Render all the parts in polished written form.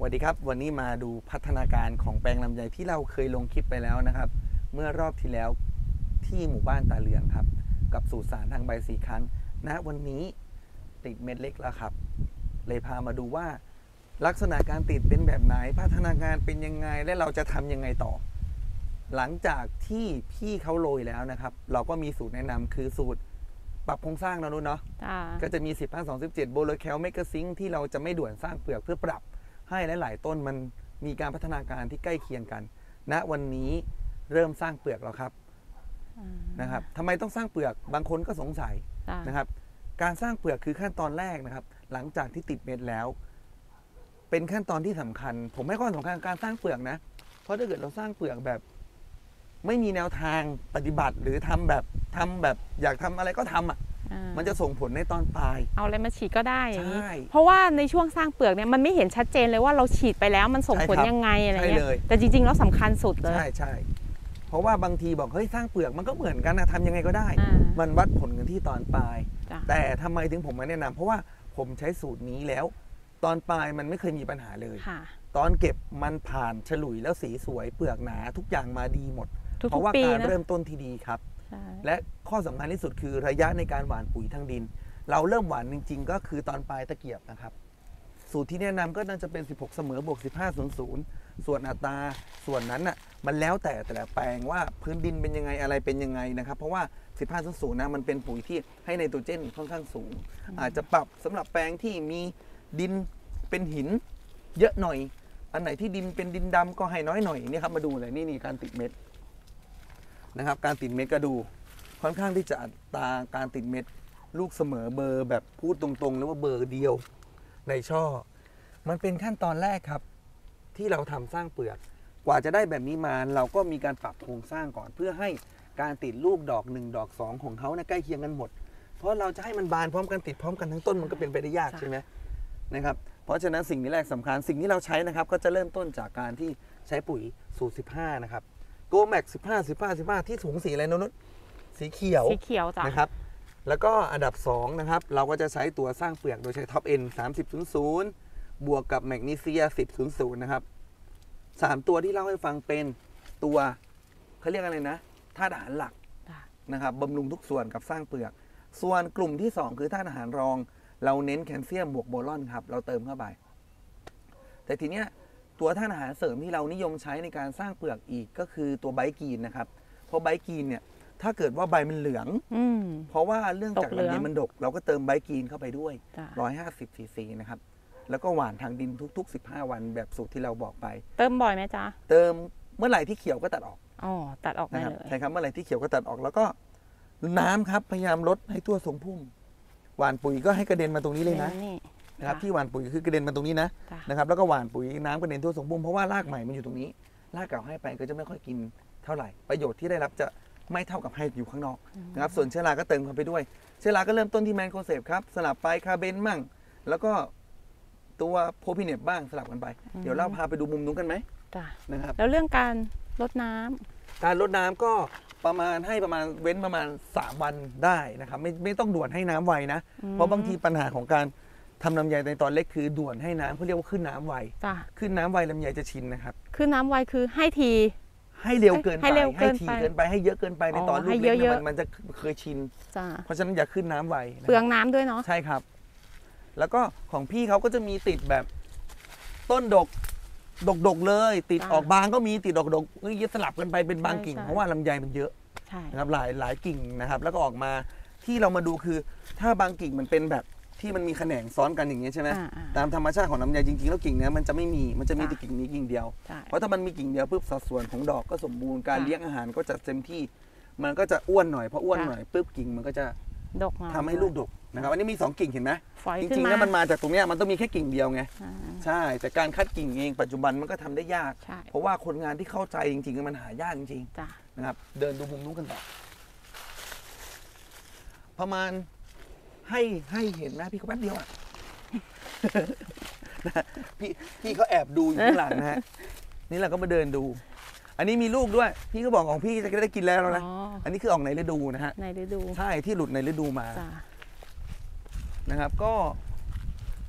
วัสดีครับวันนี้มาดูพัฒนาการของแปลงลำไยที่เราเคยลงคลิปไปแล้วนะครับเมื่อรอบที่แล้วที่หมู่บ้านตาเหลืองครับกับสูตรสารทางใบ4 ครั้งวันนี้ติดเม็ดเล็กแล้วครับเลยพามาดูว่าลักษณะการติดเป็นแบบไหนพัฒนาการเป็นยังไงและเราจะทำยังไงต่อหลังจากที่พี่เขาโรยแล้วนะครับเราก็มีสูตรแนะนำคือสูตรปรับโครงสร้างนะนุ้นเนาะก็จะมี15-2-17โบโลแคลเมกะซิงที่เราจะไม่ด่วนสร้างเปลือกเพื่อปรับให้หลายๆต้นมันมีการพัฒนาการที่ใกล้เคียงกันวันนี้เริ่มสร้างเปลือกแล้วครับนะครับทำไมต้องสร้างเปลือกบางคนก็สงสัยนะครับการสร้างเปลือกคือขั้นตอนแรกนะครับหลังจากที่ติดเม็ดแล้วเป็นขั้นตอนที่สำคัญผมให้ความสำคัญการสร้างเปลือกนะเพราะถ้าเกิดเราสร้างเปลือกแบบไม่มีแนวทางปฏิบัติหรือทำแบบอยากทำอะไรก็ทำมันจะส่งผลในตอนปลายเอาอะไรมาฉีดก็ได้อย่างนี้เพราะว่าในช่วงสร้างเปลือกเนี่ยมันไม่เห็นชัดเจนเลยว่าเราฉีดไปแล้วมันส่งผลยังไงอะไรเงี้ยแต่จริงๆแล้วสำคัญสุดเลยใช่เพราะว่าบางทีบอกเฮ้ยสร้างเปลือกมันก็เหมือนกันนะทำยังไงก็ได้มันวัดผลกันที่ตอนปลายแต่ทำไมถึงผมมาแนะนำเพราะว่าผมใช้สูตรนี้แล้วตอนปลายมันไม่เคยมีปัญหาเลยตอนเก็บมันผ่านฉลุยแล้วสีสวยเปลือกหนาทุกอย่างมาดีหมดเพราะว่าการเริ่มต้นที่ดีครับและข้อสำคัญที่สุดคือระยะในการหว่านปุ๋ยทางดินเราเริ่มหว่านจริงๆก็คือตอนปลายตะเกียบนะครับสูตรที่แนะนำก็น่าจะเป็น16เสมอบวก1500ส่วนอัตราส่วนนั้นมันแล้วแต่ละแปลงว่าพื้นดินเป็นยังไงอะไรเป็นยังไงนะครับเพราะว่า1500นะมันเป็นปุ๋ยที่ให้ไนโตรเจนค่อนข้างสูงอาจจะปรับสำหรับแปลงที่มีดินเป็นหินเยอะหน่อยอันไหนที่ดินเป็นดินดำก็ให้น้อยหน่อยนี่ครับมาดูเลยนี่การติดเม็ดนะครับการติดเม็ดก็ดูค่อนข้างที่จะอัตราการติดเม็ดลูกเสมอเบอร์แบบพูดตรงๆแล้วว่าเบอร์เดียวในช่อมันเป็นขั้นตอนแรกครับที่เราทำสร้างเปลือกกว่าจะได้แบบนี้มาเราก็มีการปรับโครงสร้างก่อนเพื่อให้การติดลูกดอก1ดอก2ของเขาใกล้เคียงกันหมดเพราะเราจะให้มันบานพร้อมกันติดพร้อมกันทั้งต้นมันก็เป็นไปได้ยากใช่ไหมนะครับเพราะฉะนั้นสิ่งนี้แรกสำคัญสิ่งที่เราใช้นะครับก็จะเริ่มต้นจากการที่ใช้ปุ๋ยสูตร15นะครับโกแม็ก15ที่ถุงสีอะไรนุ๊ดสีเขียวจ้ะนะครับแล้วก็อันดับ2นะครับเราก็จะใช้ตัวสร้างเปลือกโดยใช้ท็อปเอ็น3000บวกกับแมกนีเซีย1000นะครับ3ตัวที่เล่าให้ฟังเป็นตัวเขาเรียกอะไรนะธาตุอาหารหลักนะครับบำรุงทุกส่วนกับสร้างเปลือกส่วนกลุ่มที่2คือธาตุอาหารรองเราเน้นแคลเซียมบวกโบรอนครับเราเติมเข้าไปแต่ทีเนี้ยตัวธาตุอาหารเสริมที่เรานิยมใช้ในการสร้างเปลือกอีกก็คือตัวไบกีนนะครับเพราะไบกีนเนี่ยถ้าเกิดว่าใบมันเหลืองเพราะว่าเรื่องจากลำไยมันดกเราก็เติมไบกีนเข้าไปด้วย150 cc นะครับแล้วก็หว่านทางดินทุกๆ15วันแบบสูตรที่เราบอกไปเติมบ่อยไหมจ๊ะเติมเมื่อไหร่ที่เขียวก็ตัดออกตัดออกได้เลยใช่ครับเมื่อไหร่ที่เขียวก็ตัดออกแล้วก็น้ำครับพยายามลดให้ทั่วทรงพุ่มหว่านปุ๋ยก็ให้กระเด็นมาตรงนี้เลยนะครับที่หว่านปุ๋ยคือกระเด็นมาตรงนี้นะครับแล้วก็หว่านปุ๋ยน้ำกระเด็นทั่วทรงพุ่มเพราะว่ารากใหม่มันอยู่ตรงนี้รากเก่าให้ไปก็จะไม่ค่อยกินเท่าไหร่ประโยชน์ที่ได้รับจะไม่เท่ากับให้อยู่ข้างนอกนะครับส่วนเชื้อราก็เติมเข้าไปด้วยเชื้อราก็เริ่มต้นที่แมนโคเซปครับสลับไปคาเบนมั่งแล้วก็ตัวโพพิเนปบ้างสลับกันไปเดี๋ยวเราพาไปดูมุมนู้นกันไหมนะครับแล้วเรื่องการรดน้ำการรดน้ำก็ประมาณเว้นประมาณ3วันได้นะครับไม่ต้องด่วนให้น้ำไวนะเพราะบางทีปัญหาของการทำลำไยในตอนเล็กคือด่วนให้น้ำเขาเรียกว่าขึ้นน้ำไวขึ้นน้ำไวลำไยจะชินนะครับขึ้นน้ำไวคือให้ทีให้เร็วเกินไปให้ทีเกินไปให้เยอะเกินไปในตอนลูกเล็กมันจะเคยชินเพราะฉะนั้นอย่าขึ้นน้ำไวเปลืองน้ำด้วยเนาะใช่ครับแล้วก็ของพี่เขาก็จะมีติดแบบต้นดกเลยติดออกบางก็มีติดดกยึดสลับกันไปเป็นบางกิ่งเพราะว่าลำไยมันเยอะนะครับหลายกิ่งนะครับแล้วก็ออกมาที่เรามาดูคือถ้าบางกิ่งมันเป็นแบบที่มันมีแขนงซ้อนกันอย่างเงี้ยใช่ไหมตามธรรมชาติของลำไยจริงๆแล้วกิ่งเนี้ยมันจะไม่มีมันจะมีแต่กิ่งนี้กิ่งเดียวเพราะถ้ามันมีกิ่งเดียวปุ๊บสัดส่วนของดอกก็สมบูรณ์การเลี้ยงอาหารก็จะเต็มที่มันก็จะอ้วนหน่อยพออ้วนหน่อยปุ๊บกิ่งมันก็จะทำให้ลูกดกนะครับอันนี้มี2กิ่งเห็นไหมจริงๆแล้วมันมาจากตรงเนี้ยมันต้องมีแค่กิ่งเดียวไงใช่แต่การคัดกิ่งเองปัจจุบันมันก็ทำได้ยากเพราะว่าคนงานที่เข้าใจจริงๆมันหายากจริงๆนะครับเดินดูมุมนู้นกันต่อประมาณให้เห็นนะพี่เขาแป๊บเดียวพี่เขาแอบดูอยู่ข้างหลังนะฮะนี่เราก็มาเดินดูอันนี้มีลูกด้วยพี่ก็บอกของพี่จะได้กินแล้วนะอันนี้คือออกในฤดูนะฮะในฤดูใช่ที่หลุดในฤดูมานะครับก็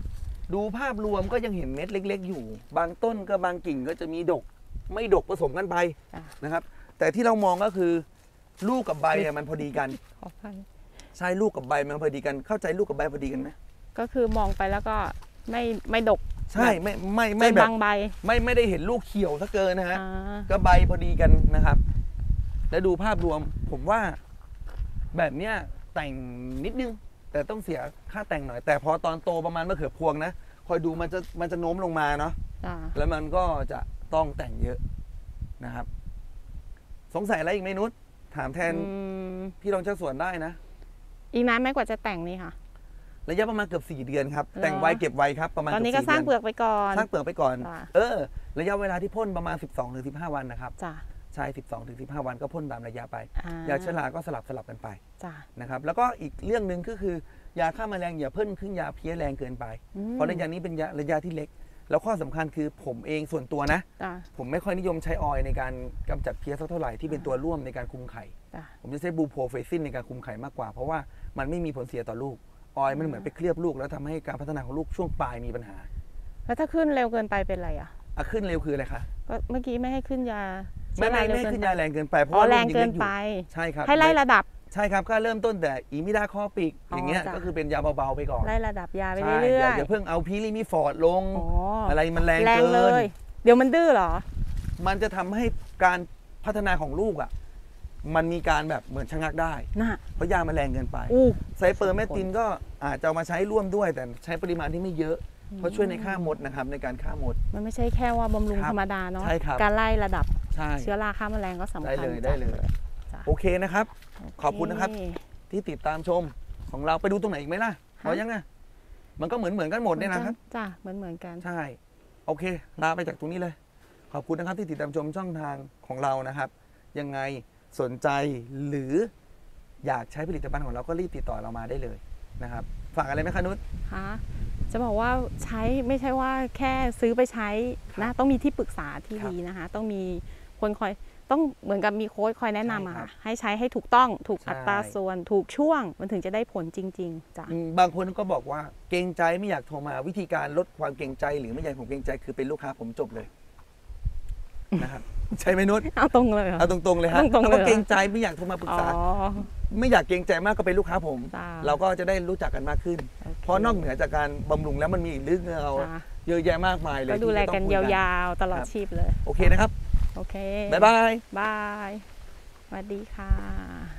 ดูภาพรวมก็ยังเห็นเม็ดเล็กๆอยู่ บางต้นก็บางกิ่งก็จะมีดกไม่ดกผสมกันไปนะครับ แต่ที่เรามองก็คือลูกกับใบมันพอดีกันขอพันใช่ลูกกับใบมันพอดีกันเข้าใจลูกกับใบพอดีกันไหมก็คือมองไปแล้วก็ไม่ดกใช่ไม่แบบใบไม่ได้เห็นลูกเขียวซะเกินนะฮะก็ใบพอดีกันนะครับ แล้วดูภาพรวมผมว่าแบบเนี้ยแต่งนิดนึงแต่ต้องเสียค่าแต่งหน่อยแต่พอตอนโตประมาณมะเขือพวงนะคอยดูมันจะโน้มลงมาเนาะแล้วมันก็จะต้องแต่งเยอะนะครับสงสัยอะไรอีกไหมนุชถามแทนพี่รองเจ้าสวนได้นะอีกนานไหมกว่าจะแต่งนี่ค่ะระยะประมาณเกือบ4 เดือนครับแต่งไวเก็บไวครับประมาณตอนนี้ก็สร้างเปลือกไปก่อนสร้างเปลือกไปก่อนระยะเวลาที่พ่นประมาณ 12-15 วันนะครับใช่ 12-15 วันก็พ่นตามระยะไปยาเชื้อราก็สลับกันไปนะครับแล้วก็อีกเรื่องหนึ่งก็คือยาฆ่าแมลงอย่าเพิ่มขึ้นยาเพี้ยแรงเกินไปเพราะระยะนี้เป็นระยะที่เล็กแล้วข้อสำคัญคือผมเองส่วนตัวนะผมไม่ค่อยนิยมใช้ออยล์ในการกำจัดเพี้ยสักเท่าไหร่ที่เป็นตัวร่วมในการคุมไข่ผมจะใช้บูโพรเฟซินในการคุมไข่มากกว่าเพราะว่ามันไม่มีผลเสียต่อลูกออยล์มันเหมือนไปเคลือบลูกแล้วทำให้การพัฒนาของลูกช่วงปลายมีปัญหาแล้วถ้าขึ้นเร็วเกินไปเป็นไรขึ้นเร็วคืออะไรคะก็เมื่อกี้ไม่ให้ขึ้นยาไม่ขึ้นยาแรงเกินไปเพราะว่าแรงเกินไปใช่ครับให้ไล่ระดับใช่ครับก็เริ่มต้นแต่อีมิดาคอปิกอย่างเงี้ยก็คือเป็นยาเบาๆไปก่อนไล่ระดับยาไปเรื่อยๆอย่าเพิ่งเอาพีริมิฟอร์ดลงอะไรมันแรงเกินเดี๋ยวมันดื้อเหรอมันจะทำให้การพัฒนาของลูกมันมีการแบบเหมือนชะงักได้เพราะยามันแรงเกินไปไซเปอร์เมทินก็อาจจะมาใช้ร่วมด้วยแต่ใช้ปริมาณที่ไม่เยอะเพราะช่วยในฆ่ามดนะครับในการฆ่ามดมันไม่ใช่แค่ว่าบำรุงธรรมดาเนาะการไล่ระดับเชื้อราฆ่าแมลงก็สำคัญได้เลยโอเคนะครับขอบคุณนะครับที่ติดตามชมของเราไปดูตรงไหนอีกไหมล่ะพอยังไงมันก็เหมือนกันหมดเนี่ยนะครับจ้ะเหมือนกันใช่โอเคลาไปจากตรงนี้เลยขอบคุณนะครับที่ติดตามชมช่องทางของเรานะครับยังไงสนใจหรืออยากใช้ผลิตภัณฑ์ของเราก็รีบติดต่อเรามาได้เลยนะครับฝากอะไรไหมคะนุชจะบอกว่าใช้ไม่ใช่ว่าแค่ซื้อไปใช้นะต้องมีที่ปรึกษาที่ดีนะคะต้องมีคนคอยต้องเหมือนกับมีโค้ชคอยแนะนำค่ะให้ใช้ให้ถูกต้องถูกอัตราส่วนถูกช่วงมันถึงจะได้ผลจริงๆจ้ะบางคนก็บอกว่าเกรงใจไม่อยากโทรมาวิธีการลดความเกรงใจหรือไม่อยากผมเกรงใจคือเป็นลูกค้าผมจบเลยนะครับใช่ไหมนุชเอาตรงเลยเอาตรงๆเลยฮะถ้าเกรงใจไม่อยากโทรมาปรึกษาไม่อยากเกรงใจมากก็เป็นลูกค้าผมเราก็จะได้รู้จักกันมากขึ้นเพราะนอกเหนือจากการบำรุงแล้วมันมีเรื่องเราเยอะแยะมากมายเลยก็ดูแลกันยาวๆตลอดชีพเลยโอเคนะครับโอเคบ๊ายบายสวัสดีค่ะ